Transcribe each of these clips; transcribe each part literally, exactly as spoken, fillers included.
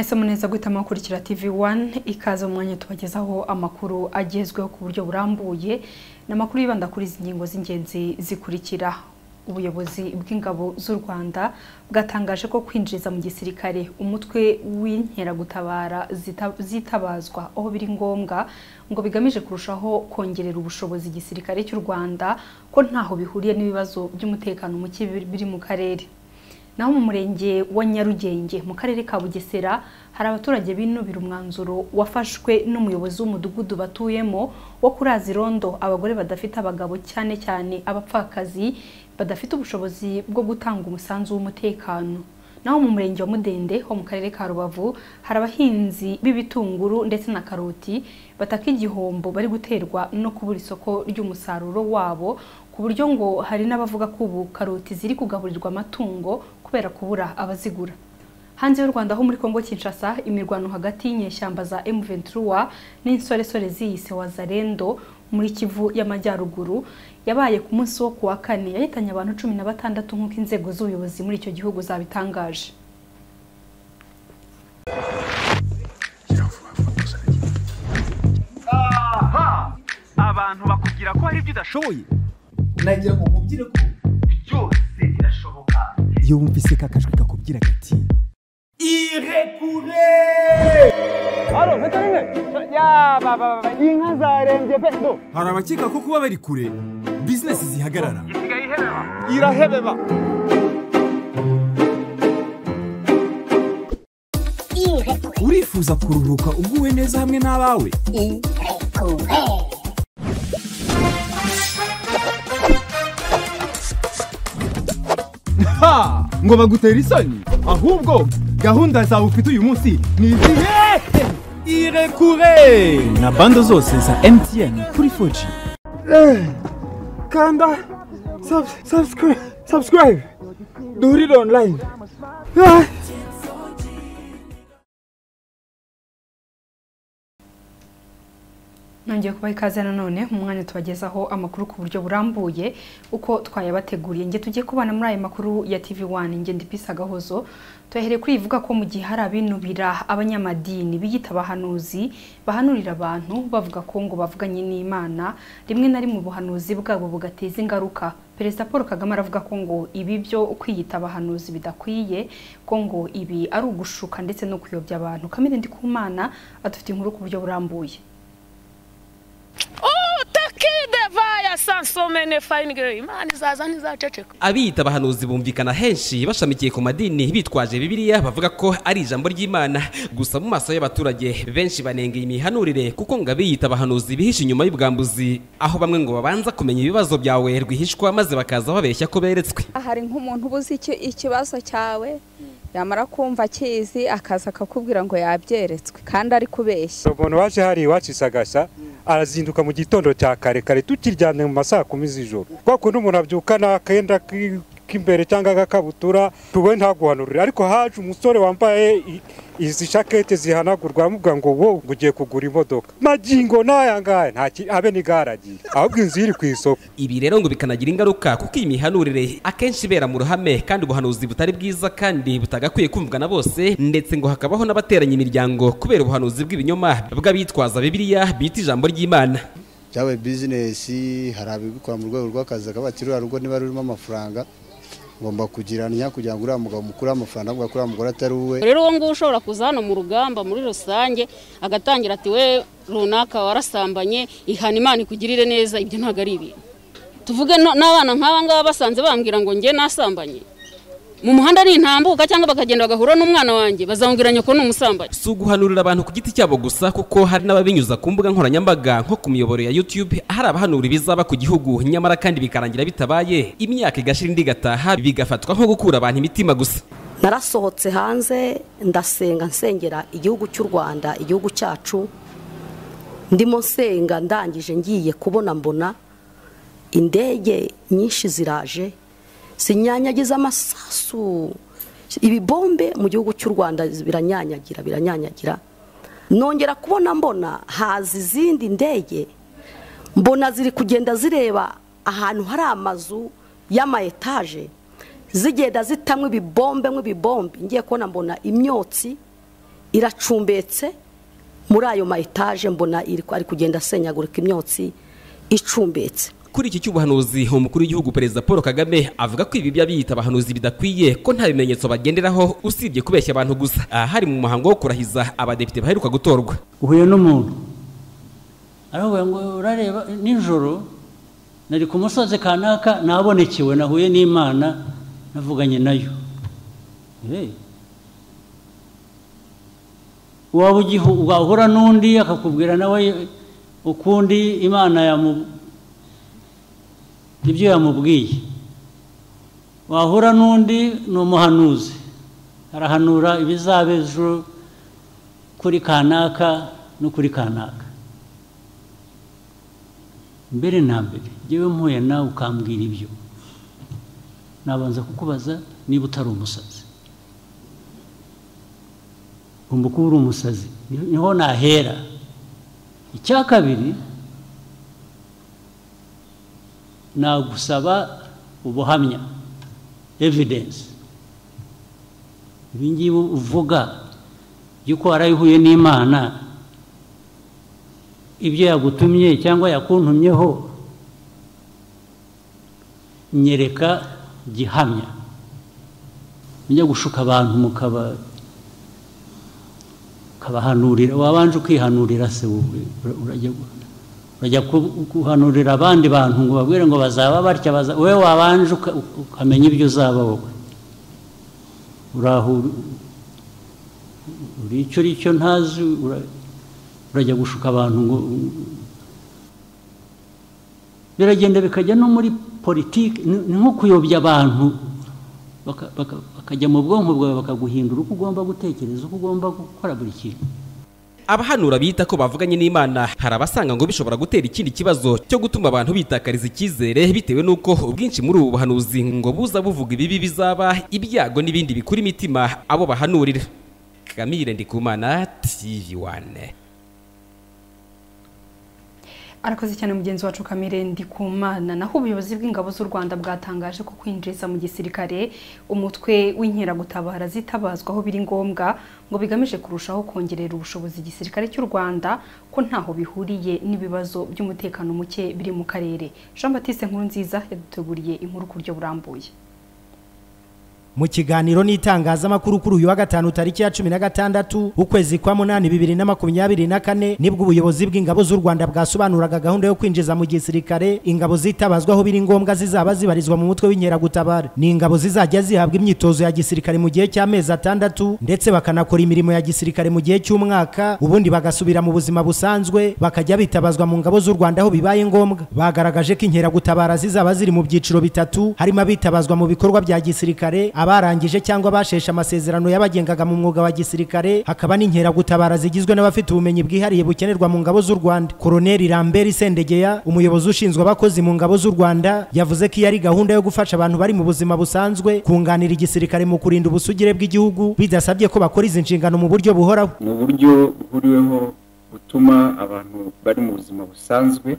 Mwese muneza guhitamo gukurikira T V one ikaze mu mwanya tubagezaho amakuru agezweho ku buryo burambuye n'amakuru yibanda kuri izi ngingo z'ingenzi zikurikira. Ubuyobozi bw'ingabo z'u Rwanda bwatangaje ko kwinjiza mu gisirikare umutwe w'inkeragutabara zitabazwa aho biri ngombwa ngo bigamije kurushaho kongerera ubushobozi igisirikare cy'u Rwanda ko ntaho bihuriye n'ibibazo by'umutekano muke biri mu karere. Naho mu murenge wa Nyarugenge mu karere ka Bugesera hari abaturage binubira umwanzuro wafashwe n'umuyobozi w'umudugudu batuyemo wo kuraza irondo abagore badafite abagabo cyane cyane abapfakazi badafite ubushobozi bwo gutanga umusanzu w'umutekano. Naho mu murenge wa Mudende ho mu karere ka Rubavu hari abahinzi b'ibitunguru ndetse na karoti bataka igihombo bari guterwa no kubura isoko ry'umusaruro wabo ku buryo ngo hari n'abavuga ko ubu karoti ziri kugaburirwa amatungo kubera kubura abazigura. Hanze y'u Rwanda ho muri Kongo Kinshasa imirwano hagati y'inyeshyamba za M twenty-three n'insoresore ziyise Wazalendo muri Kivu y'Amajyaruguru yabaye ku munsi wo kuwa kane yahitanye abantu cumi na batandatu nk'uko inzego z'ubuyobozi muri icyo gihugu zabitangaje. Aha! Abantu bakubwira ko hari ibyo udashoboye. Nagira ngo mubwire ko byose birashoboka. iyo wumvise kakajwi kakubwira gati irekure Alo, veterine. Ya baba baba inka zarembye pe do. hari abakeka ko kuba bari kure business zihagarara Isigaye ihebeba. Irahebeba. urifuza kuruhuka uguwe neza hamwe n'abawe ha ngo bagutera isoni ahubwo gahunda zawe ufite uyu munsi ni izihe irekure na bando zose za M T N kuri four G Kanda sub, subscribe subscribe. Duhurire online. Ah. Nongeye kuba ikaze nanone mu mwanya tubagezaho amakuru ku buryo burambuye uko twayabateguriye. Nge tugiye kubana muri aya makuru ya T V one nge ndipisa gahozo tuyahere kuri ivuga ko mu gihe hari abinubira abanyamadini biyita abahanuzi bahanurira abantu bavuga ko ngo bavuganye n'Imana rimwe na rimwe ubuhanuzi bwabo bugateza ingaruka. Perezida Paul Kagame aravuga ko ngo ibi byo kwiyita abahanuzi bidakwiye ko ngo ibi ari ugushuka ndetse no kuyobya abantu. Kamere Ndikumana adufite inkuru ku buryo burambuye. Abiyita abahanuzi bumvikana henshi bashamikiye ku madini bitwaje Bibiliya bavuga ko ari ijambo ry'Imana, gusa mu maso y'abaturage benshi banengeye imihanurire kuko ngo abiyita abahanuzi bihisha inyuma y'ubwambuzi, aho bamwe ngo babanza kumenya ibibazo byawe rwihishwa maze bakaza babeshya ko beretswe. Hari nk'umuntu ubuze ikibazo cyawe yamara kumva kizi akaza akakubwira ngo yabyeretswe kandi ari kubeshya. Umuntu waje hari iwacu Sagashya arazinduka mu gitondo cya kare kare tukiryamye mu masaha kumi z'ijoro. Kwa kundi umuntu abyukana akenda k'imbere cyangwa agakabutura tuwe ntaguhanurira, ariko haje umusore wambaye izi shakete zihanagurwa amubwira ngo wo ugiye kugura imodoka magingo nayangaya nta abe ni garagiye ahubwo inzu iri ku isoko. Ibi rero ngo bikanagira ingaruka kuko iyi mihanurire akenshi ibera mu ruhame kandi ubuhanuzi butari bwiza kandi butagakwiye kumvwa na bose, ndetse ngo hakabaho n'abateranya imiryango kubera ubuhanuzi bw'ibinyoma bw'abitwaza Bibiliya bita ijambo ry'Imana. Cyawe business hari abikora mu rwego rw'akazi akabatirura rugo niba rurimo amafaranga ngomba kugiranya kugira ngo uriya mugabo mukuru amafaranga avuga ko uriya mugore atari uwe. Rero uwo nguwo ushobora kuza hano mu rugamba muri rusange agatangira ati we runaka warasambanye ihana Imana ikugirire neza, ibyo ntago ari ibintu. Tuvuge n'abana nk'aba ngaba basanze bambwira ngo nge nasambanye mu muhanda ni intambuka cyangwa bakagenda bagahura n'umwana wanjye bazamubwiranye ko n'umusambanyi. Si uguhanurira abantu ku giti cyabo gusa kuko hari n'ababinyuza ku mbuga nkoranyambaga nko ku miyoboro ya YouTube hari abahanura ibizaba ku gihugu nyamara kandi bikarangira bitabaye, imyaka igashira indi gataha bigafatwa nko gukura abantu imitima gusa. Narasohotse hanze ndasenga nsengera igihugu cy'u Rwanda, igihugu cyacu, ndimo nsenga ndangije ngiye kubona mbona indege nyinshi ziraje sinyanyagiza amasasu ibibombe mu gihugu cy'u Rwanda biranyanyagira biranyanyagira nongera kubona mbona hazi izindi ndege mbona ziri kugenda zireba ahantu hari amazu y'ama etage zigenda zitamwe ibibombe nk'ibibombe ngiye kubona mbona imyotsi iracumbetse muri ayo ma etaje mbona iri ari kugenda asenyagurika imyotsi icumbetse. Kuri iki cy'ubuhanuzi umukuru w'igihugu Perezida Paul Kagame avuga ko ibi by'abiyita abahanuzi bidakwiye ko nta bimenyetso bagenderaho usibye kubeshya abantu gusa. Aha hari mu muhango wo kurahiza abadepite baheruka gutorwa. Uhuye n'umuntu aravuga ngo urareba nijoro nari ku musozi kanaka nabonekewe nahuye n'Imana navuganye nayo. Hey. Waba ugihu ugahura n'undi akakubwira nawe ukundi Imana yamu ibyo yamubwiye. Wahura n'undi ni umuhanuzi arahanura ibizaba ejo kuri kanaka no kuri kanaka. Mbere na mbere yewe mpuye nawe ukambwira ibyo nabanza kukubaza niba utari umusazi. Ugomba kuba uri umusazi niho nahera. Icya kabiri nagusaba ubuhamya evidence. Ibi ngibi uvuga yuko warayihuye n'Imana ibyo yagutumye cyangwa yakuntumyeho nyereka gihamya. Njya gushuka abantu mukaba kabahanurira wabanje kwihanurira se wowe urajya urajya kuhanurira abandi bantu ngo babwire ngo bazaba barya baza wewe wabanje ukamenya ibyo uzaba wowe uraho uri icyo icyo ntazi urajya gushuka abantu ngo biragenda bikajya no muri politiki ni nko kuyobya abantu bakajya mu bwonko bwawe bakaguhindura uko ugomba gutekereza uko ugomba gukora buri kintu. Abahanura bita ko bavuganye n'Imana hari abasanga ngo bishobora gutera ikindi kibazo cyo gutuma abantu bitakariza icyizere bitewe nuko ubwinshi muri ubu buhanuzi ngo buza buvuga ibibi bizaba ibyago n'ibindi bikuri imitima abo bahanurira. Camille Ndikumana, T V one. Arakoze cyane mugenzi wacu Camille Ndikumana. Naho ubuyobozi bw'ingabo z'u Rwanda bwatangaje ko kwinjiza mu gisirikare umutwe w'inkeragutabara zitabazwaho biri ngombwa ngo bigamije kurushaho kongerera ubushobozi igisirikare cy'u Rwanda ko ntaho bihuriye n'ibibazo by'umutekano muke biri mu karere. Jean Baptiste Nkurunziza yaduteguriye inkuru ku buryo burambuye. Mu kiganiro n'itangazamakuru kuri uyu wa gatanu tariki ya cumi na gatandatu ukwezi kwa munani bibiri na makumyabiri na kane nibwo ubuyobozi bw'ingabo z'u Rwanda bwasobanuraga gahunda yo kwinjiza mu gisirikare ingabo zitabazwaho biri ngombwa zizaba zibarizwa mu mutwe w'inkeragutabara. Ni ingabo zizajya zihabwa imyitozo ya gisirikare mu gihe cy'amezi atandatu ndetse bakanakora imirimo ya gisirikare mu gihe cy'umwaka ubundi bagasubira mu buzima busanzwe bakajya bitabazwa mu ngabo z'u Rwanda aho bibaye ngombwa. Bagaragaje ko inkeragutabara zizaba ziri mu byiciro bitatu harimo abitabazwa mu bikorwa bya gisirikare abarangije cyangwa bashesha amasezerano yabagengaga mu mwuga wa gisirikare hakaba n'inkeragutabara zigizwe n'abafite ubumenyi bwihariye bukenerwa mu ngabo z'u Rwanda. Colonel Lambert Sendegeya umuyobozi ushinzwe abakozi mu ngabo z'u Rwanda yavuze ko ari gahunda yo gufasha abantu bari mu buzima busanzwe kunganira igisirikare mu kurinda ubusugire bw'igihugu bidasabye ko bakora izi nshingano mu buryo buhoraho. Mu buryo buhuriweho butuma abantu bari mu buzima busanzwe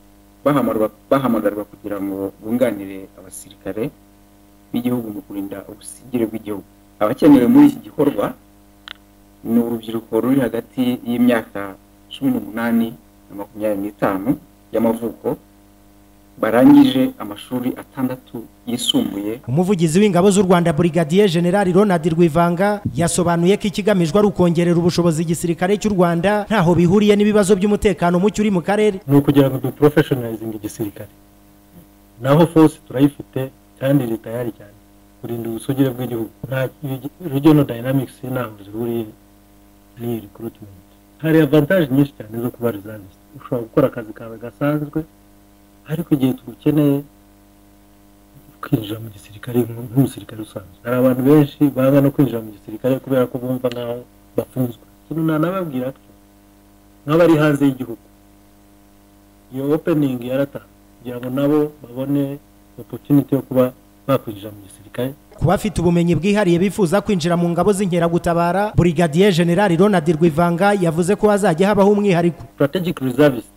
bahamagarwa kugira ngo bunganire abasirikare b'igihugu mu kurinda ubusigire bw'igihugu. Abakenewe muri iki gikorwa ni urubyiruko ruri hagati y'imyaka cumi n'umunani na makumyabiri n'itanu y'amavuko barangije amashuri atandatu yisumbuye. Umuvugizi w'ingabo z'u Rwanda Brigadier General Ronald Rwivanga yasobanuye ko ikigamijwe ari ukongerera ubushobozi igisirikare cy'u Rwanda ntaho bihuriye n'ibibazo by'umutekano muke uri mu karere. Ni ukugira ngo du professionalizing igisirikare. Naho force turayifite kandi leta yari cyane kurinda ubusugire bw'igihugu. Nta regional dynamics ntaho zihuriye ni recruitment. Hari advantage nyinshi cyane zo kuba reservist. Ushobora gukora akazi kawe gasanzwe ariko igihe tugukeneye kwinjira mu gisirikare nk'umusirikare usanzwe. Hari abantu benshi banga no kwinjira mu gisirikare kubera ko bumva nkaho bafunzwe. Kino nanababwira ko nk'abari hanze y'igihugu iyo opening yarata kugira ngo nabo babone opportunity yo kuba bakwinjira mu gisirikare. Kuba afite ubumenyi bwihariye bifuza kwinjira mu ngabo z'inkeragutabara Brigadier General Ronald Rwivanga yavuze ko hazajya habaho umwihariko. Strategic reservists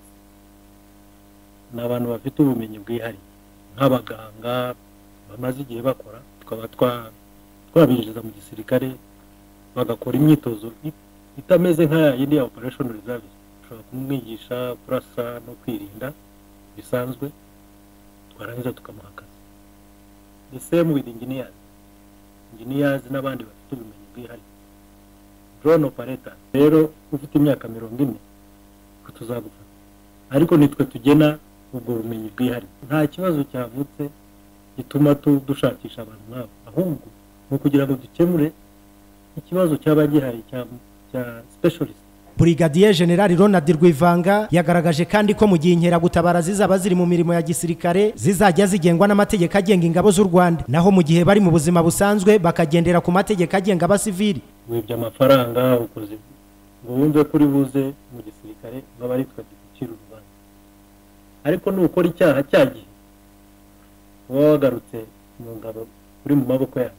ni abantu bafite ubumenyi bwihariye nk'abaganga bamaze igihe bakora tukaba twabinjiza mu gisirikare bagakora imyitozo itameze nka yindi ya operation reserve. Ushobora kumwigisha kurasa no kwirinda bisanzwe, twarangiza tukamuha akazi. The same with engineers. Engineers n'abandi bafite ubumenyi bwihariye. Drone operator rero ufite imyaka mirongo ine ko tuzagufata, ariko nitwe tugena ubwo bumenyi bwihariye. Nta kibazo cyavutse gituma dushakisha abantu nk'abo, ahubwo mu kugira ngo dukemure ikibazo cyaba gihari cya specialist. Brigadier General Ronald Rwivanga yagaragaje kandi ko mu gihe inkeragutabara zizaba ziri mu mirimo ya gisirikare zizajya zigengwa n'amategeko agenga ingabo z'u Rwanda, naho mu gihe bari mu buzima busanzwe bakagendera ku mategeko agenga abasivili. Wibye amafaranga ukoze ngo wumve kuri buze mu gisirikare nk'abari twa giciro urubanza, ariko nukora icyaha cyagiye uba wagarutse mu ngabo uri mu maboko yawe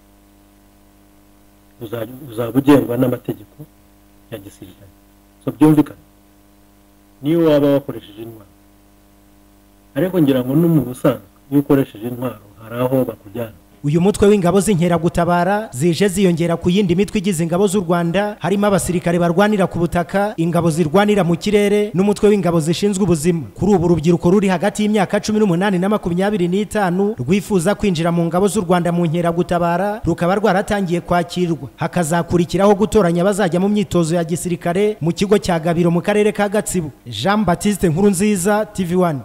uzabugengwa n'amategeko ya gisirikare. So byumvikana niyo waba wakoresheje intwaro, ariko ngira ngo no mu busanzwe iyo ukoresheje intwaro hari aho bakujyana. Uyu mutwe w'ingabo z'inkeragutabara zije ziyongera ku yindi mitwe igize ingabo z'u Rwanda, harimo abasirikare barwanira ku butaka, ingabo zirwanira mu kirere n'umutwe w'ingabo zishinzwe ubuzima. Kuri ubu urubyiruko ruri hagati y'imyaka cumi n'umunani na makumyabiri n'itanu rwifuza kwinjira mu ngabo z'u Rwanda mu nkeragutabara rukaba rwaratangiye kwakirwa, hakazakurikiraho gutoranya bazajya mu myitozo ya gisirikare mu kigo cya Gabiro mu karere ka Gatsibo. Jean Baptiste Nkurunziza, T V one.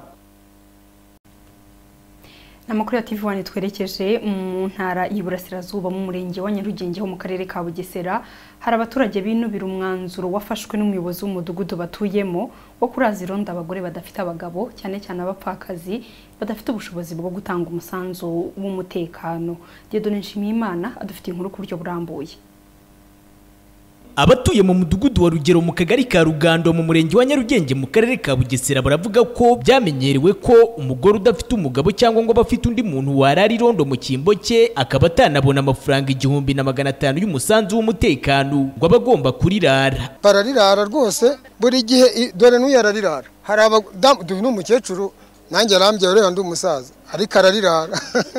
Amakuru ya T V one twerekeje mu ntara y'Iburasirazuba mu murenge wa Nyarugenge ho mu karere ka Bugesera. Hari abaturage binubira umwanzuro wafashwe n'umuyobozi w'umudugudu batuyemo wo kuraza irondo abagore badafite abagabo, cyane cyane abapfakazi badafite ubushobozi bwo gutanga umusanzu w'umutekano. Dieudonne Nshimiyimana adufite inkuru ku buryo burambuye. Abatuye mu mudugudu wa Rugero mu kagari ka Rugando mu murenge wa Nyarugenge mu karere ka Bugesera baravuga ko byamenyerewe ko umugore udafite umugabo cyangwa ngo bafite undi muntu warara irondo mu kimbo cye akaba atanabona amafaranga igihumbi na magana atanu y'umusanzu w'umutekano ngo abagomba kurirara. Bararirara rwose buri gihe, dore n'uyararirara. Hari abadamu n'umukecuru nanjye arambye ureba ndi umusaza ariko ararirara.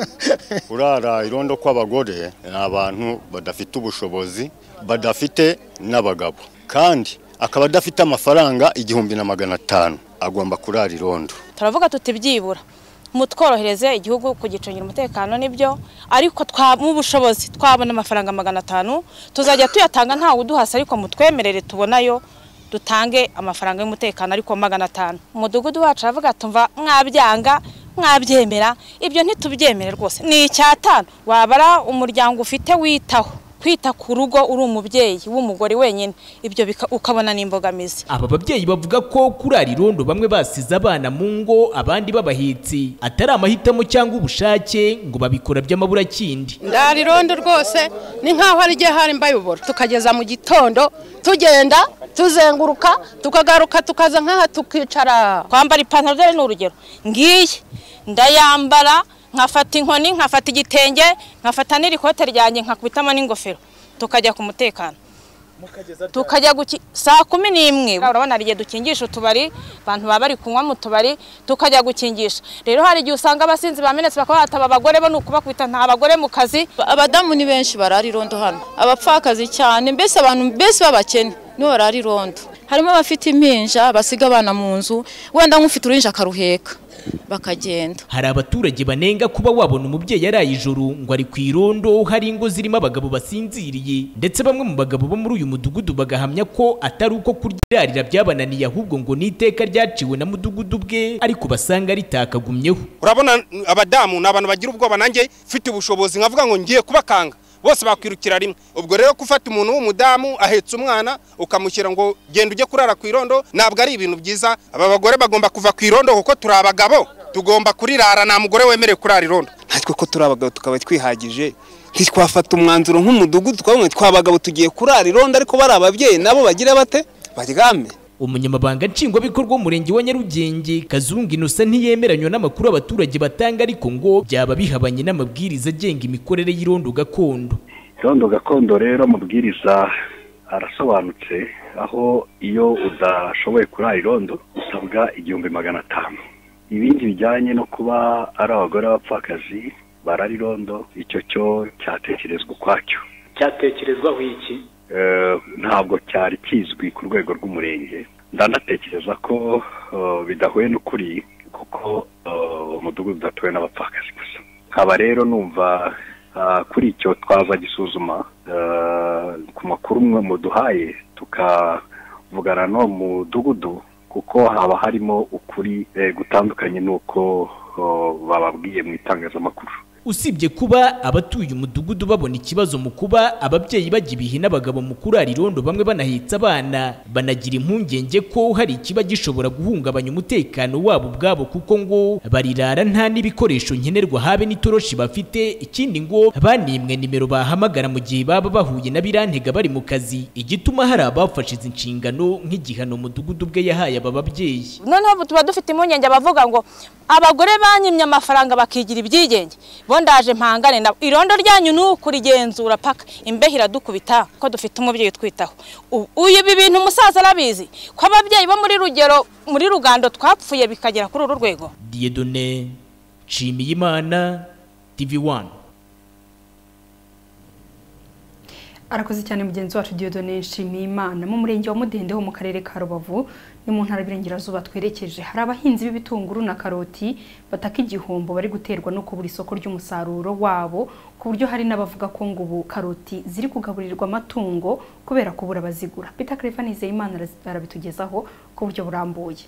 Urara irondo kw'abagore ni abantu badafite ubushobozi, badafite n'abagabo, kandi akaba adafite amafaranga igihumbi na magana atanu agomba kurara irondo. Turavuga tuti byibura mutworohereze igihugu kugicungira umutekano nibyo, ariko twa mu bushobozi twabona amafaranga magana atanu tuzajya tuyatanga ntawe uduhasa, ariko mutwemerere tubonayo dutange amafaranga y'umutekano ariko magana atanu. Umudugudu wacu aravuga tumva mwabyanga mwabyemera, ibyo ntitubyemere rwose. Ni icyatanu wabara umuryango ufite witaho kwita ku rugo uri umubyeyi w'umugore wenyine, ibyo ukabona n'imbogamizi. Aba babyeyi bavuga ko kurara irondo bamwe basize abana mu ngo abandi babahitsi atari amahitamo cyangwa ubushake ngo babikora by'amaburakindi. Ndara irondo rwose ni nkaho ari gihe hari mbayobora, tukageza mu gitondo tugenda tuzenguruka tukagaruka tukaza nkaha tukicara. Kwambara ipantaro dore n'urugero ngiye ndayambara, nkafata inkoni, nkafata igitenge, nkafata n'irikote ryanjye, nkakubitamo n'ingofero, tukajya ku mutekano. Tukajya guki saa kumi n'imwe urabona rigiye dukingisha utubari, abantu baba bari kunywa mu tubari, tukajya gukingisha. Rero hari igihe usanga abasinzi bamenetse bakabataba abagore bo nukubakubita nta abagore mu kazi. Abadamu ni benshi barari irondo hano, abapfakazi cyane, mbese abantu mbese babakene nibo barari irondo. Harimo abafite impinja basiga abana mu nzu, wenda nk'ufite uruhinja akaruheka bakagenda. Hari abaturage banenga kuba wabona umubyeyi yaraye ijoro ngo ari ku irondo, hari ingo zirimo abagabo basinziriye, ndetse bamwe mu bagabo bo muri uyu mudugudu bagahamya ko atari uko kuryarira byabananiye, ahubwo ngo n'iteka ryaciwe na mudugudu bwe ariko basanga ritakagumyeho. Urabona abadamu n'abantu bagira ubwoba, nanjye mfite ubushobozi nkavuga ngo ngiye kubakanga bose bakwirukira rimwe. Ubwo rero gufata umuntu w'umudamu ahetse umwana ukamushyira ngo genda ujye kurara ku irondo ntabwo ari ibintu byiza. Aba bagore bagomba kuva ku irondo kuko turi abagabo, tugomba kurirara, nta mugore wemerewe kurara irondo. Natwe ko turi abagabo tukaba twihagije, ntitwafata umwanzuro nk'umudugudu twabonye twabagabo tugiye kurara irondo, ariko bari ababyeyi nabo bagira bate baryame. Umunyamabanga nshingwabikorwa w'umurenge wa Nyarugenge Kazungu Innocent ntiyemeranywa n'amakuru abaturage batanga, ariko ngo byaba bihabanye n'amabwiriza agenga imikorere y'irondo gakondo. Irondo gakondo rero amabwiriza arasobanutse, aho iyo udashoboye kurara irondo usabwa igihumbi magana atanu. Ibindi bijyanye no kuba ari abagore b'abapfakazi barara irondo, icyo cyo cyatekerezwa ukwacyo. Cyatekerezwaho iki? ntabwo cyari kizwi ku rwego rw'umurenge. Ndanatekereza ko bidahuye n'ukuri kuko umudugudu udatuwe n'abapfakazi gusa. Nkaba rero numva kuri icyo twaza gisuzuma ku makuru mwe muduhaye tukavugana no mudugudu kuko haba harimo ukuri gutandukanye n'uko bababwiye mu itangazamakuru. Usibye kuba abatuye umudugudu babona ikibazo mu kuba ababyeyi bajya ibihe n'abagabo mu kurara irondo bamwe banahitsa abana, banagira impungenge ko hari ikiba gishobora guhungabanya umutekano wabo ubwabo kuko ngo barirara nta n'ibikoresho nkenerwa habe n'itoroshi bafite. Ikindi ngo banimwe nimero bahamagara mu gihe baba bahuye na birantega bari mu kazi, igituma hari abafashe izi nshingano nk'igihano umudugudu bwe yahaye aba babyeyi. Noneho tuba dufite impungenge abavuga ngo abagore banyimye amafaranga bakigira ibyigenge, bondaje mpangane na irondo ryanyu n'ukurigenzura paka imbeho iradukubita ko dufite umubyeyi twitaho. Uyu ibi bintu umusaza arabizi ko ababyeyi bo muri rugero muri Rugando twapfuye bikagera kuri uru rwego. Dieudonné Nshimiyimana, T V one. Arakoze cyane mugenzi wacu Dieudonné Nshimiyimana. Mu murenge wa Mudende ho mu karere ka Rubavu ni mu ntara y'Iburengerazuba twerekeje, hari abahinzi b'ibitunguru na karoti bataka igihombo bari guterwa no kubura isoko ry'umusaruro wabo, ku buryo hari n'abavuga ko ngo ubu karoti ziri kugaburirwa amatungo kubera kubura abazigura. Peter Clever Nizeyimana arabitugezaho ku buryo burambuye.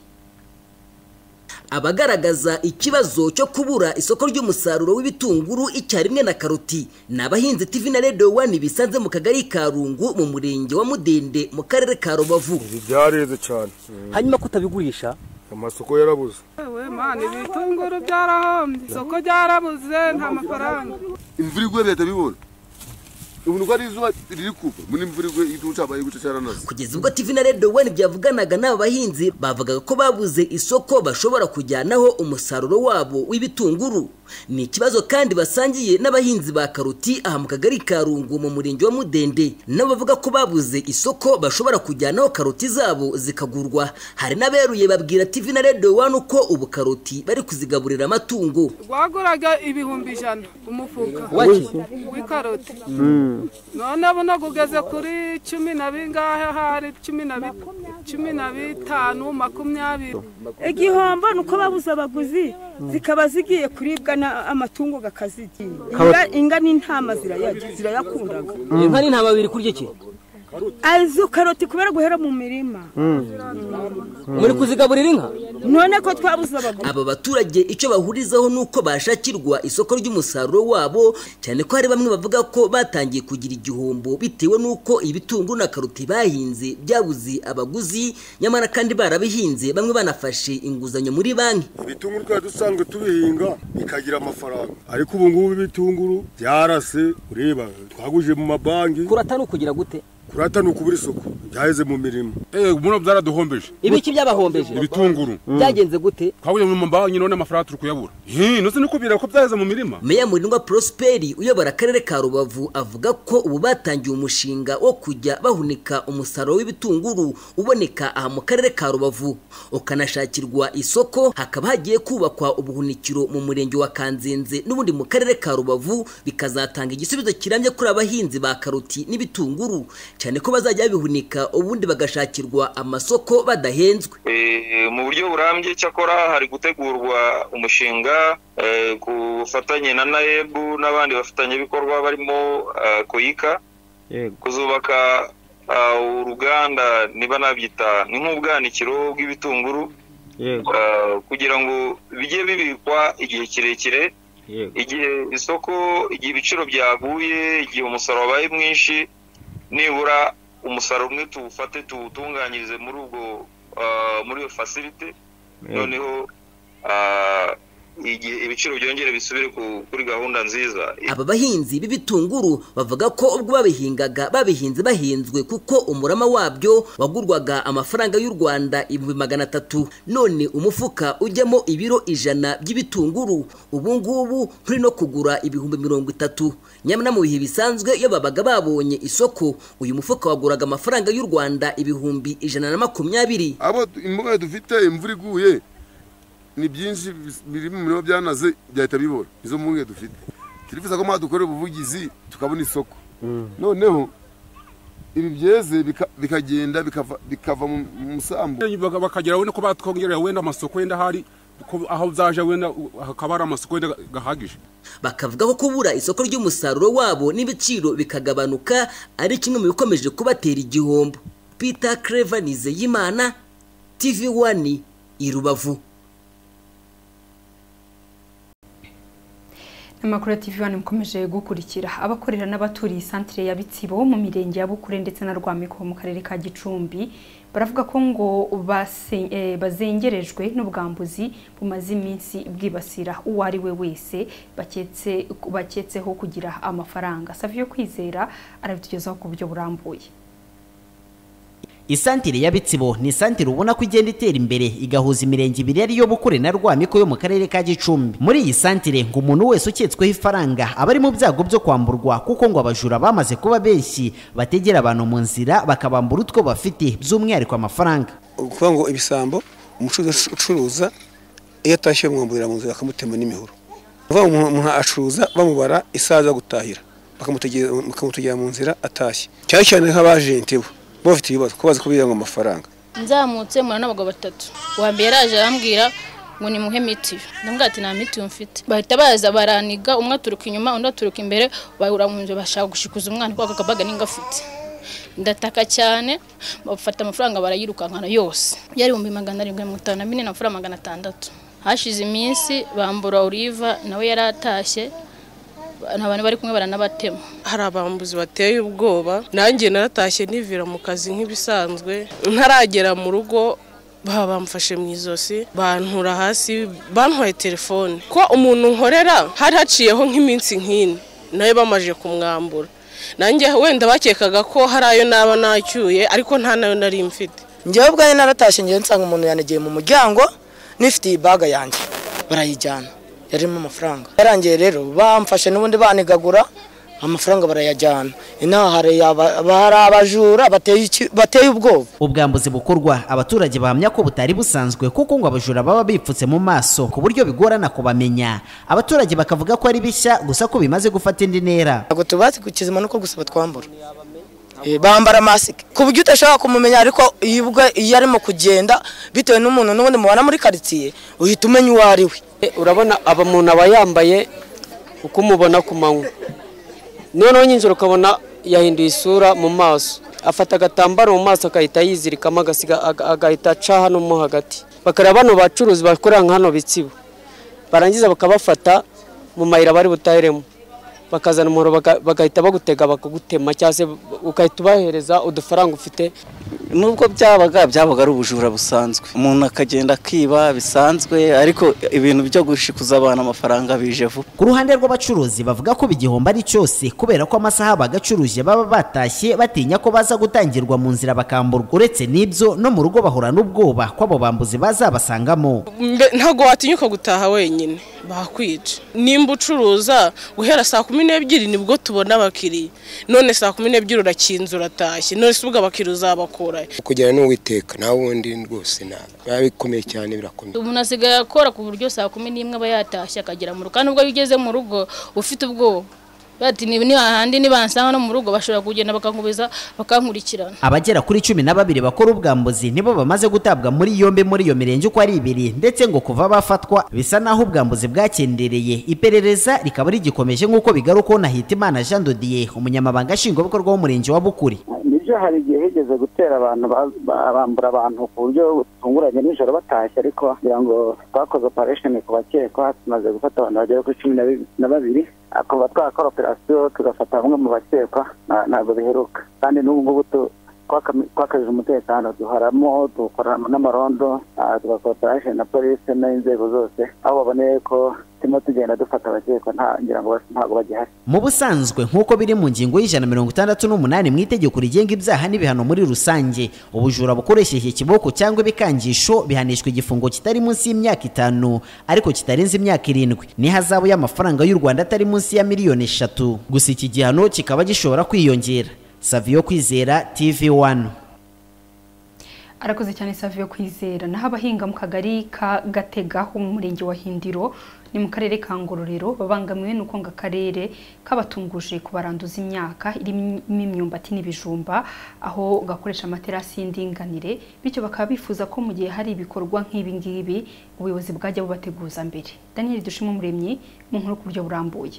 Abagaragaza ikibazo cyo kubura isoko ry'umusaruro w'ibitunguru icyarimwe na karoti n'abahinzi T V na Radio one bisanze mu kagari ka Rungu mu murenge wa Mudende mu karere ka Rubavu. Byareze cyane. Hanyuma kutabigurisha amasoko yarabuze. Ewe man ibitunguru byarahombye, isoko ryarabuze nta mafaranga. Imvura igwe leta bibona. Umuntu kwari izuba riri kuva muri imvura igwe itucabaye guca cyaranaze. Kugeza ubwo T V na Radio one byavuganaga n'aba bahinzi bavugaga ko babuze isoko bashobora kujyanaho umusaruro wabo w'ibitunguru. Ni ikibazo kandi basangiye n'abahinzi ba karoti aha mu kagari ka Rungu mu murenge wa Mudende, nabo bavuga ko babuze isoko bashobora kujyanaho karoti zabo zikagurwa. Hari n'aberuye babwira T V na Radio one uko ubu karoti bari kuzigaburira amatungo. Gwaguraga ibihumbi ijana umufuka w'ikaroti. None abona kugeze kuri cumi na bingahe, hari cumi na bitanu makumyabiri. Igihombo nuko babuze abaguzi zikaba zigiye kuribwa na amatungo gakazigiye. Inga n'intama zirayakundaga. Inka n'intama biri kurya iki? Azo karoti kubera guhera mu mirima. Muri kuzigaburira inka? None ko twabuze abaguzi. Aba baturage icyo bahurizaho nuko bashakirwa isoko ry'umusaruro wabo, cyane ko hari bamwe bavuga ko batangiye kugira igihombo bitewe nuko ibitunguru na karoti bahinze byabuze abaguzi, nyamara kandi barabihinze bamwe banafashe inguzanyo muri banki. Ibitunguru kwa dusanzwe tubihinga bikagira amafaranga, ariko ubu ngubu ibitunguru byarase ureba twaguje mu mabanki. Kurata no kugira gute? Kurata no kubura isoko byaheze mu mirimo. Eh muno byaraduhombeje. Ibiki byabahombeje? Ibitunguru. Byagenze gute? Twaguje mu mabanki none amafaranga turi kuyabura. Hi no se niko bira ko byaheze mu mirima. Meya Murindwa Prosperi uyobora akarere ka Rubavu avuga ko ubu batangiye umushinga wo kujya bahunika umusaruro w'ibitunguru uboneka aha mu karere ka Rubavu, ukanashakirwa isoko. Hakaba hagiye kubakwa ubuhunikiro mu murenge wa Kanzenze n'ubundi mu karere ka Rubavu, bikazatanga igisubizo kirambye kuri abahinzi ba karoti n'ibitunguru, cyane ko bazajya bihunika ubundi bagashakirwa amasoko badahenzwe. E, mu buryo burambye cyakora hari gutegurwa umushinga e, kufatanye na N A E B n'abandi bafatanye bikorwa barimo uh, Koyika kuzubaka uh, uruganda niba nabyita ni nk'ubwanikiro bw'ibitunguru uh, kugira ngo bijye bibikwa igihe kirekire, igihe isoko igihe ibiciro byaguye, igihe umusaruro wabaye mwinshi, nibura umusaruro umwe tuwufate tuwutunganyirize muri ubwo muri iyo facility, noneho igihe ibiciro byongere bisubire kuri gahunda nziza. Aba bahinzi b'ibitunguru bavuga ko ubwo babihingaga babihinze bahinzwe kuko umurama wabyo wagurwaga amafaranga y'u Rwanda ibihumbi magana atatu, none umufuka ujyamo ibiro ijana by'ibitunguru ubu ngubu kuri no kugura ibihumbi mirongo itatu. Nyamara mu bihe bisanzwe iyo babaga babonye isoko uyu mufuka waguraga amafaranga y'u Rwanda ibihumbi ijana na makumyabiri. Abo imbuga dufite imvura iguye ni byinshi biri mu mirimo byanaze byahita bibora. Izo munge dufite turifuza ko mwadukorera ubuvugizi tukabona isoko. Noneho ibi byeze bikagenda bikava mu musambu bakagera wenda ko batwongerera wenda amasoko wenda hari aho zaje wenda hakaba ari amasoko wenda gahagije. Bakavuga ko kubura isoko ry'umusaruro wabo n'ibiciro bikagabanuka ari kimwe mu bikomeje kubatera igihombo. Peter Clever Nizeyimana, T V one i Rubavu. Amakuru ya T V one mukomeje gukurikira. Abakorera n'abaturiye centre ya Bitsibo mu mirenge ya Bukure ndetse na Rwamiko mu karere ka Gicumbi baravuga ko ngo bazengerejwe n'ubwambuzi bumaze iminsi bwibasira uwari we wese baketse baketseho kugira amafaranga. Savio Kwizera arabitugezaho ku buryo burambuye. Isantire ya Bitsibo ni santire ubona ko igenda itera imbere igahuza imirenge ibiri ariyo Bukure na Rwamiko yo mu karere ka Gicumbi. Muri iyi santire ngo umuntu wese uketsweho ifaranga abari mu byago byo kwamburwa kuko ngo abajura bamaze kuba benshi bategera abantu mu nzira bakabambura utwo bafite by'umwihariko amafaranga. Ukuvuga ngo ibisambo umucuruzi ucuruza iyo atashye mwamburira mu nzira akamutema n'imihoro. Umuntu acuruza bamubara isaza gutahira bakamutegera bakamutegera mu nzira atashye. Cyane cyane nk'abajenti bo bafite ibibazo kubaza kubira ngo amafaranga. Nzamutse mura n'abagabo batatu. Wa mbere araje arambwira ngo ni muhe miti. Ndambwira ati nta miti mfite. Bahita baza baraniga umwe aturuka inyuma undi aturuka imbere bahura mu nzu bashaka gushikuza umwana kwa akabaga n'ingafite. Ndataka cyane bafata amafaranga barayirukankana yose. Yari ibihumbi magana arindwi mirongo itanu na bine n'amafaranga magana atandatu. Hashize iminsi bambura Oliva nawe yaratashye. Abantu bari kumwe baranabatema. Hari abambuzi bateye ubwoba nanjye naratashye nivira mu kazi nk'ibisanzwe ntaragera mu rugo baba bamfashe mu izosi bantura hasi bantwaye telefone ko umuntu nkorera hari haciyeho nk'iminsi nk'ine nayo bamaje kumwambura nanjye wenda bakekaga ko hari ayo naba nacyuye ariko nta nayo nari mfite. Njyewe ubwanjye naratashye ngiye nsanga umuntu yanegeye mu muryango nifite ibaga yanjye barayijyana yarimo amafaranga. Yarangiye rero bamfashe n'ubundi banigagura amafaranga barayajyana. Inaha hari abajura bateye bateye ubwoba. Ubwambuzi bukorwa abaturage bahamya ko butari busanzwe kuko ngo abajura baba bipfutse mu maso ku buryo bigorana kubamenya. Abaturage bakavuga ko ari bishya gusa ko bimaze gufata indi ntera. Ntabwo tubazi kukizima nuko gusa batwambura. E, bambara masike ku buryo utashaka kumumenya ariko yibwe iyo arimo kugenda bitewe n'umuntu n'ubundi mubana muri quartier uhita umenya uwo ari we. Urabona aba muntu aba yambaye uko umubona ku manywa noneho nyinjoro ukabona yahinduye isura mu maso afata agatambaro mu maso akahita yizirikamo agasiga agahita aca hano mo hagati. Bakareba bano bacuruzi bakorera hano Bitsibo barangiza bakabafata mu mayira bari butahiremo bakazana umuhoro bagahita bagutega bakagutema cyase ukahita ubahereza udufaranga ufite. Nubwo byabaga byabaga ari ubujura busanzwe umuntu akagenda akiba bisanzwe ariko ibintu byo gushikuza abantu amafaranga bije vuba. Ku ruhande rw'abacuruzi bavuga ko bigihomba ari cyose kubera ko amasaha bagacuruje baba batashye batinya ko baza gutangirwa mu nzira bakamburwa. Uretse n'ibyo no mu rugo bahura n'ubwoba ko abo bambuzi bazabasangamo. Ntago watinyuka gutaha wenyine bakwica. Nimba ucuruza guhera saa kumi n'ebyiri nibwo tubona abakiriya none saa kumi n'ebyiri urakinzura atashye none subwa bakiruza bakora kugera n'uwiteka nawe wundi rwose na bikomeye cyane birakomeye. Umuntu asigaye akora ku buryo saa kumi n'imwe aba yatashye akagera mu rugo kandi ubwo yigeze mu rugo ufite ubwoba bati ni hahandi nibansanga no mu rugo bashobora kugenda bakankubiza bakankurikirana. Abagera kuri cumi na babiri bakora ubwambuzi nibo bamaze gutabwa muri yombe muri iyo mirenge uko ari ibiri ndetse ngo kuva bafatwa bisa naho ubwambuzi bwakendereye. Iperereza rikaba rigikomeje nk'uko bigaruka na Hitimana Jean Dodier umunyamabanga nshingwabikorwa w'umurenge wa Bukuri. Nibyo hari igihe higeze gutera abantu bambura abantu ku buryo butunguranye nijoro batashye ariko kugira ngo twakoze operation ku bakekwa tumaze gufata abantu bagera kuri cumi na babiri akaba twakora operation tugafata bamwe mu bakekwa ntabwo biheruka kandi n'ubu ngubu twakajije umutekano duharamo dukorana n'amarondo tugakora operation na police n'inzego zose aho baboneye ko timo tugenda dufata abakekwa ngira ngo ntabwo bagihari. Mu busanzwe nk'uko biri mu ngingo y'ijana mirongo itandatu n'umunani mu itegeko rigenga ibyaha n'ibihano muri rusange ubujura bukoresheje ikiboko cyangwa ibikangisho bihanishwa igifungo kitari munsi y'imyaka itanu ariko kitarenze imyaka irindwi n'ihazabu y'amafaranga y'u Rwanda atari munsi ya miliyoni eshatu. Gusa iki gihano kikaba gishobora kwiyongera. Savio Kwizera, T V one. arakoze cyane Savio Kwizera. Naho abahinga mu kagari ka Gatega ho mu murenge wa Hindiro ni mu karere ka Ngororero babangamiwe nuko nga karere kabatunguje kubaranduza imyaka irimo imyumbati n'ibijumba aho gakoresha amaterasi y'indinganire, bityo bakaba bifuza ko mu gihe hari ibikorwa nk'ibi ngibi ubuyobozi bwajya bubateguza mbere. Daniel Dushima Muremyi mu nkuru ku buryo burambuye.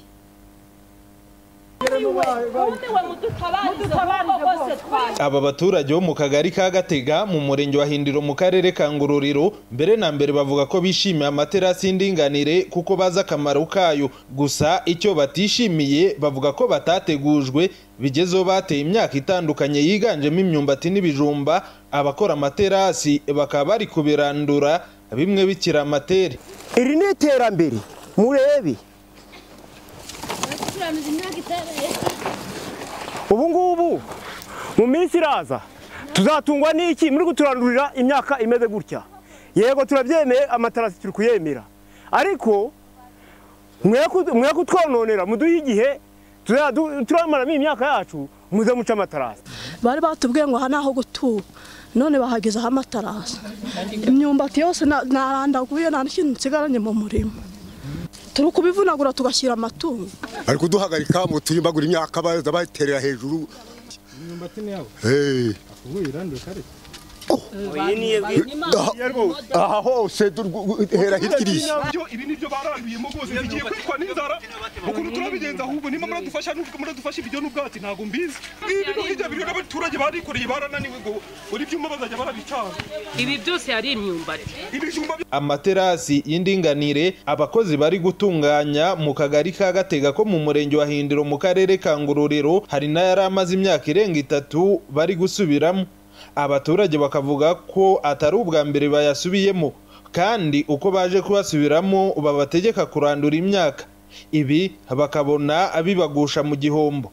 Aba baturage bo mu kagari ka Gatega mu murenge wa Hindiro mu karere ka Ngororero mbere na mbere bavuga ko bishimiye amaterasi y'indinganire kuko baza akamaro kayo, gusa icyo batishimiye bavuga ko batategujwe bigezeho bateye imyaka itandukanye yiganjemo imyumbati n'ibijumba, abakora amaterasi bakaba bari kubirandura bimwe bikira amatere. Iri ni iterambere murebe ubu ngubu mu minsi iraza tuzatungwa n'iki muri guturandurira imyaka imeze gutya. Yego turabyemeye amatarasi turi kuyemera, ariko mwe kutwononera muduhe igihe turamaramo imyaka yacu muze muca amatarasi. Bari batubwiye ngo aha naho gutura none bahagezaho amatarasi, imyumbati yose narandaguye nta n'ikintu nsigaranye mu murima, turi kubivunagura tugashyira amatungo. Ari kuduhagarika mu tuyimbagura imyaka baza bayiterera hejuru. Imyumbati ni yawe? Eh. Ubu iranduye kare. Aha hose hera hitiriye. Ibi nibyo baranduyemo rwose bigiye kwitwa n'inzara. Ukuntu turabigenza ahubwo nimba muradufasha n'uvuga muradufasha ibyo n'ubwatsi ntago mbizi. Ibi bijya biri n'abaturage barikoreye barananiwe ngo uri byuma bazajya barabicana. Ibi byose ari imyumbati. Amaterasi y'indinganire abakozi bari gutunganya mu kagari ka Gatega ko mu murenge wa Hindiro mu karere ka Ngororero hari na yari amaze imyaka irenga itatu bari gusubiramo. Abaturage bakavuga ko atari ubwa mbere bayasubiyemo kandi uko baje kubasubiramo babategeka kurandura imyaka, ibi bakabona abibagusha mu gihombo.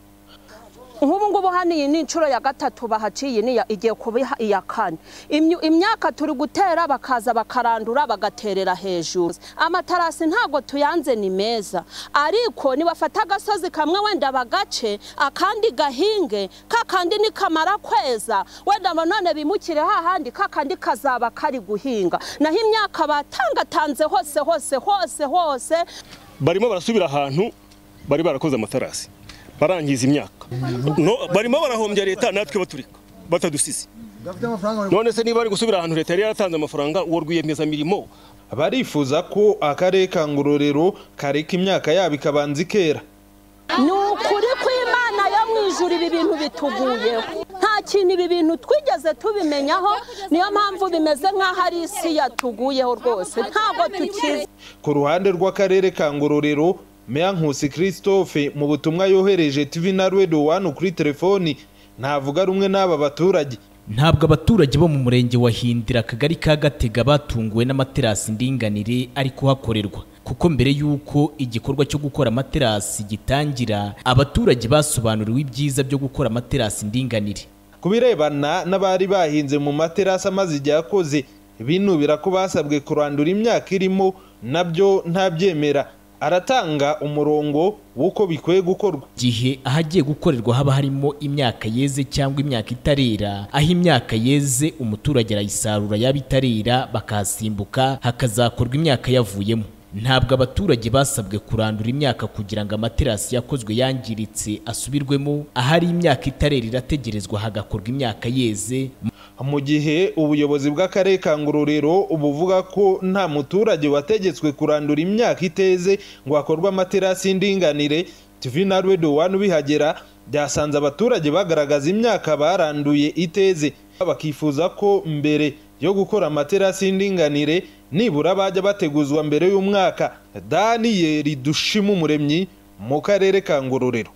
Nk'ubu ngubu hano iyi ni inshuro ya gatatu bahaciye ni igiye kubiha iya kane. Imyaka turi gutera bakaza bakarandura bagaterera hejuru. Amatarasi ntago tuyanze ni meza, ariko nibafata agasozi kamwe wenda bagace akandi gahinge kakandi ni kamara kweza wenda none bimukire hahandi kakandi kazaba kari guhinga. Naho imyaka batangatanze hose hose hose hose barimo barasubira ahantu bari barakoze amatarasi barangiza imyaka. No barimo barahombya leta natwe baturika batadusize. None se niba bari gusubira ahantu leta yari yaratanze amafaranga uwo rwiyemeza mirimo. Barifuza ko akarere ka Ngororero kareka imyaka yabo ikabanza ikera. Ni ukuri kw'Imana yo mu ijuru ibi bintu bituguyeho, nta kintu ibi bintu twigeze tubimenyaho, niyo mpamvu bimeze nk'aho ari isi yatuguyeho rwose ntago tukizi. Ku ruhande rw'akarere ka Ngororero Meya Nkusi Christophe mu butumwa yohereje T V na Radio one kuri telefoni ntavuga rumwe n'aba baturage. Ntabwo abaturage bo mu murenge wa Hindira akagari ka Gatega batunguwe n'amaterasi ndinganire ari kuhakorerwa, kuko mbere yuko igikorwa cyo gukora amaterasi gitangira abaturage basobanuriwe ibyiza byo gukora amaterasi ndinganire. Kubirebana n'abari bahinze mu materasi amaze igihe akoze binubira ko basabwe kurandura imyaka irimo nabyo ntabyemera. Aratanga umurongo wuko bikwiye gukorwa. Gihe ahagiye gukorerwa haba harimo imyaka yeze cyangwa imyaka itarera, aho imyaka yeze umuturage arayisarura yaba itarera bakasimbuka hakazakorwa imyaka yavuyemo. Ntabwo abaturage basabwe kurandura imyaka kugira ngo amaterasi yakozwe yangiritse asubirwemo, ahari imyaka itarera irategerezwa hagakorwa imyaka yeze. Mu gihe ubuyobozi bw'akarere ka Ngororero ubuvuga ko nta muturage wategetswe kurandura imyaka iteze ngo hakorwe amaterasi y'indinganire, T V na Radio one bihagera byasanze abaturage bagaragaza imyaka baranduye iteze, bakifuza ko mbere yo gukora amaterasi y'indinganire nibura bajya bateguzwa mbere y'umwaka. Daniel Dushima Muremyi mu karere ka Ngororero.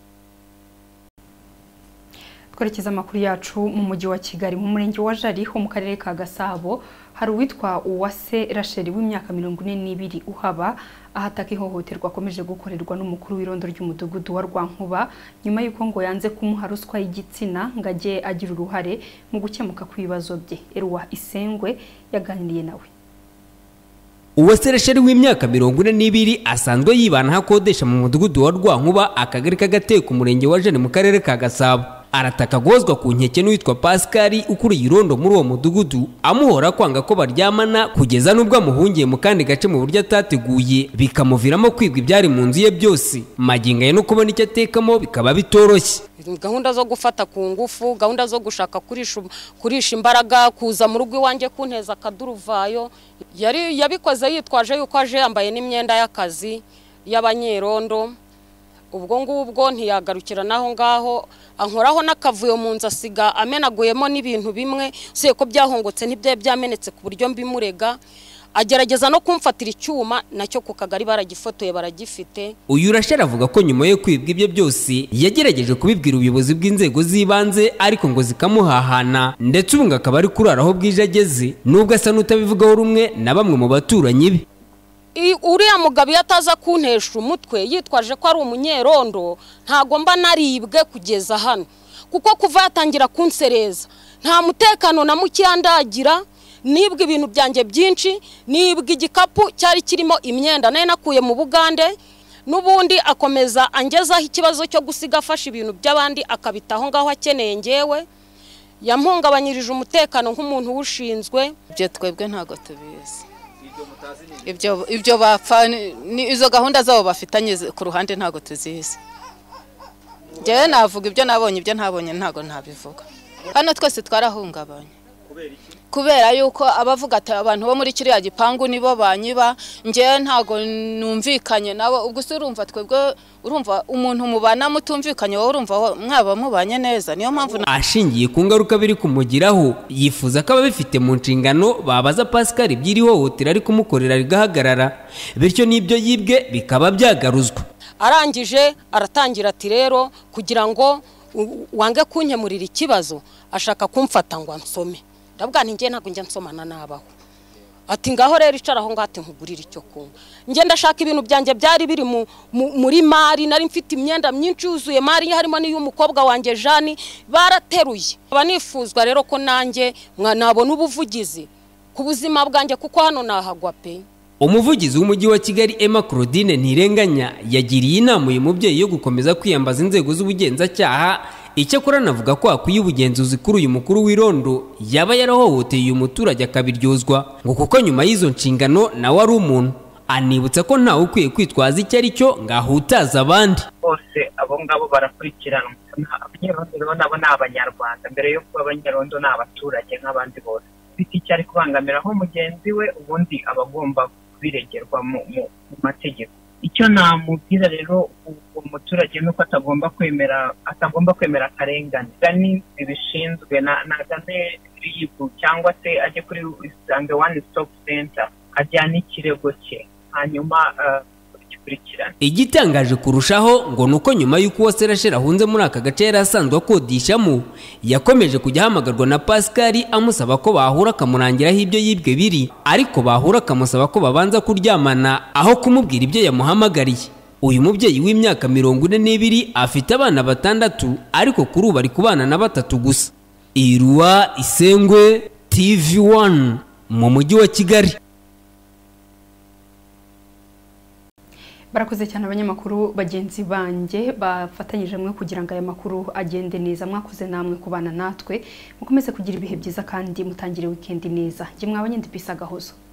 Twerekeza amakuru yacu mu mujyi wa Kigali mu murenge wa Jari ho mu karere ka Gasabo hari uwitwa Uwase Rachel w'imyaka mirongo ine n'ibiri uhaba ahataka ihohoterwa akomeje gukorerwa n'umukuru w'irondo ry'umudugudu wa Rwankuba nyuma yuko ngo yanze kumuha ruswa y'igitsina ngajye agira uruhare mu gukemuka kw'ibibazo bye. Erwa Isengwe yaganiriye nawe. Uwase Rachel w'imyaka mirongo ine n'ibiri asanzwe yibana hakodesha mu mudugudu wa Rwankuba akagari k'Agateko umurenge wa Jari mu karere ka Gasabo. arataka gozwa ku nkeke n'uwitwa Pascal ukuriye irondo muri uwo mudugudu amuhora kwanga ko baryamana kugeza n'ubwo amuhungiye mu kandi gace mu buryo atateguye bikamuviramo kwigwa ibyari mu nzu ye byose magingo ye no kubona icyo atekamo bikaba bitoroshye. Gahunda zo gufata ku ngufu, gahunda zo gushaka kurisha kurisha imbaraga, kuza mu rugo iwanjye kunteza akaduruvayo, yari yabikoze yitwaje yuko aje yambaye n'imyenda y'akazi y'abanyerondo. Ubwo ngubwo ntiyagarukira naho ngaho ankoraho n'akavuyo mu nzu asiga amenaguyemo n'ibintu bimwe se ko byahongotse n'ibye byamenetse ku buryo mbimurega, agerageza no kumfatira icyuma nacyo ku kagari baragifotoye baragifite. Uyu Rachel avuga ko nyuma yo kwibwa ibyo byose yagerageje kubibwira ubuyobozi bw'inzego z'ibanze ariko ngo zikamuhahana ndetse ubu ngakaba ari kuraraho bwije ageze nubwo asa n'utabivugaho rumwe na bamwe mu baturanyi be. Uriya mugabo yataza kuntesha umutwe yitwaje ko ari umunyerondo ntago mba naribwe kugeza hano kuko kuva yatangira kunsereza nta mutekano na muke yandagira. Nibwe ibintu byanjye byinshi, nibwe igikapu cyari kirimo imyenda naye nakuye mu Bugande, nubundi akomeza angezaho ikibazo cyo gusiga afasha ibintu by'abandi akabitaho ngaho akeneye ngewe. Yampungabanyirije umutekano nk'umuntu ushinzwe. Ibyo twebwe ntago tubizi. Ibyo ibyo bapfa ni izo gahunda zabo bafitanye ku ruhande ntago tuzizi. Ngewe navuga ibyo nabonye ibyo ntabonye ntago ntabivuga. Hano twese twarahungabanye. Kubera yuko abavuga ati abantu bo muri kiriya gipangu nibo banyiba ngewe ntago numvikanye nabo. Ubwo se urumva twebwe urumva umuntu mubana mutumvikanye wowe urumva mwaba mubanye neza. Niyo mpamvu ashingiye ku ngaruka biri kumugiraho yifuza ko ababifite mu nshingano babaza Pascal byiriho hotera ari kumukorera rigahagarara bityo nibyo yibwe bikaba byagaruzwa. Arangije aratangira ati rero kugira ngo wange kunkemurira ikibazo ashaka kumfata ngo ansome. Ndabwa nti ngiye ntago njya nsomana nabaho. Ati ngaho rero icaraho ngati nkugurira icyo kunywa. Ngiye ndashaka ibintu byanjye byari biri muri mari nari mfite imyenda myinshi yuzuye mari harimo niyo umukobwa wanjye Jani barateruye. Abanifuzwa rero ko nanjye mwanabona ubuvugizi ku buzima bwanjye kuko hano nahagwa pe. Umuvugizi w'umujyi wa Kigali Emma Claudine Ntirenganya yagiriye inama uyu mubyeyi yo gukomeza kwiyambaza inzego z'ubugenzacyaha. Icyakora navuga ko akwiye ubugenzuzi kuri uyu mukuru w'irondo yaba yarahohoteye uyu muturage akabiryozwa ngo kuko nyuma y'izo nshingano nawe ari umuntu. Anibutsa ko ntawe ukwiye kwitwaza icyo ari cyo ngahutaza abandi. Bose abo ngabo barakurikiranwa. Abanyerondo nabo ni Abanyarwanda mbere yo kuba Abanyerondo ni abaturage nk'abandi bose. Bifite icyo ari kubangamiraho mugenzi we ubundi abagomba kubiregerwa mu mategeko. Icyo namubwira rero umuturage nuko atagomba kwemera atagomba kwemera akarengane. Gani ibishinzwe na nagane ribu cyangwa se aje kuri Isange One Stop Center ajyana ikirego cye hanyuma gikurikirana. Igitangaje kurushaho ngo nuko nyuma y'uko Uwase Rachel ahunze muri aka gace yari asanzwe akodishamo yakomeje kujya hamagarwa na Pascal amusaba ko bahura akamurangiraho ibyo yibwe biri ariko bahura akamusaba ko babanza kuryamana aho kumubwira ibyo yamuhamagariye. Uyu mubyeyi w'imyaka mirongo ine n'ibiri afite abana batandatu ariko kuri ubu ari kubana na batatu gusa. Irwa Isengwe T V one mu mujyi wa Kigali. Barakoze cyane abanyamakuru bagenzi banjye bafatanyije mwe kugira ngo aya makuru agende neza. Mwakoze namwe kubana natwe mukomeze kugira ibihe byiza kandi mutangire weekend neza. Jye mwabanye ndipisa gahozo.